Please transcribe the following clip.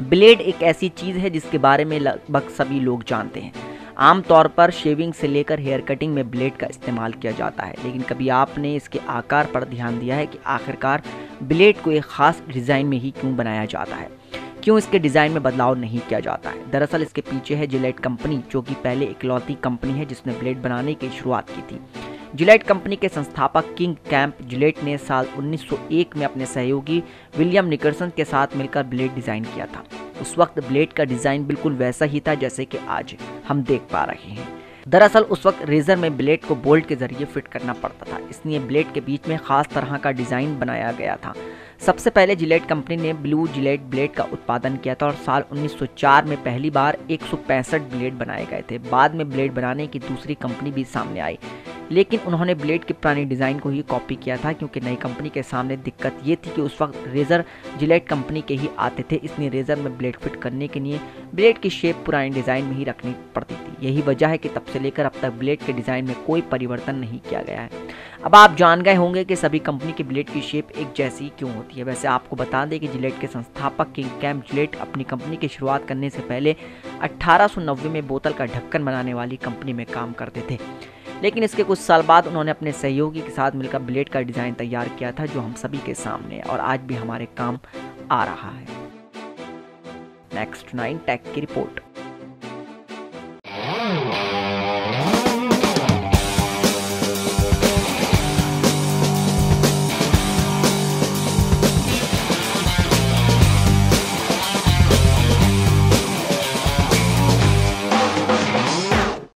Blade एक ऐसी चीज़ है जिसके बारे में लगभग सभी लोग जानते हैं। आमतौर पर शेविंग से लेकर हेयर कटिंग में ब्लेड का इस्तेमाल किया जाता है, लेकिन कभी आपने इसके आकार पर ध्यान दिया है कि आखिरकार ब्लेड को एक ख़ास डिज़ाइन में ही क्यों बनाया जाता है? क्यों इसके डिज़ाइन में बदलाव नहीं किया जाता है? दरअसल इसके पीछे है जिलेट कंपनी, जो कि पहले इकलौती कंपनी है जिसने ब्लेड बनाने की शुरुआत की थी। जिलेट कंपनी के संस्थापक किंग कैंप जिलेट ने साल 1901 में अपने सहयोगी विलियम निकलसन के साथ मिलकर ब्लेड डिज़ाइन किया था। उस वक्त ब्लेड का डिज़ाइन बिल्कुल वैसा ही था जैसे कि आज हम देख पा रहे हैं। दरअसल उस वक्त रेजर में ब्लेड को बोल्ट के जरिए फिट करना पड़ता था, इसलिए ब्लेड के बीच में खास तरह का डिज़ाइन बनाया गया था। सबसे पहले जिलेट कंपनी ने ब्लू जिलेट ब्लेड का उत्पादन किया था और साल 1904 में पहली बार 165 ब्लेड बनाए गए थे। बाद में ब्लेड बनाने की दूसरी कंपनी भी सामने आई, लेकिन उन्होंने ब्लेड की पुरानी डिज़ाइन को ही कॉपी किया था, क्योंकि नई कंपनी के सामने दिक्कत ये थी कि उस वक्त रेजर जिलेट कंपनी के ही आते थे, इसलिए रेजर में ब्लेड फिट करने के लिए ब्लेड की शेप पुरानी डिज़ाइन में ही रखनी पड़ती थी। यही वजह है कि तब से लेकर अब तक ब्लेड के डिज़ाइन में कोई परिवर्तन नहीं किया गया है। अब आप जान गए होंगे कि सभी कंपनी की ब्लेड की शेप एक जैसी क्यों होती है। वैसे आपको बता दें कि जिलेट के संस्थापक किंग कैंप जिलेट अपनी कंपनी की शुरुआत करने से पहले 1890 में बोतल का ढक्कन बनाने वाली कंपनी में काम करते थे, लेकिन इसके कुछ साल बाद उन्होंने अपने सहयोगी के साथ मिलकर ब्लेड का डिज़ाइन तैयार किया था, जो हम सभी के सामने है और आज भी हमारे काम आ रहा है। नेक्स्ट 9 टेक की रिपोर्ट।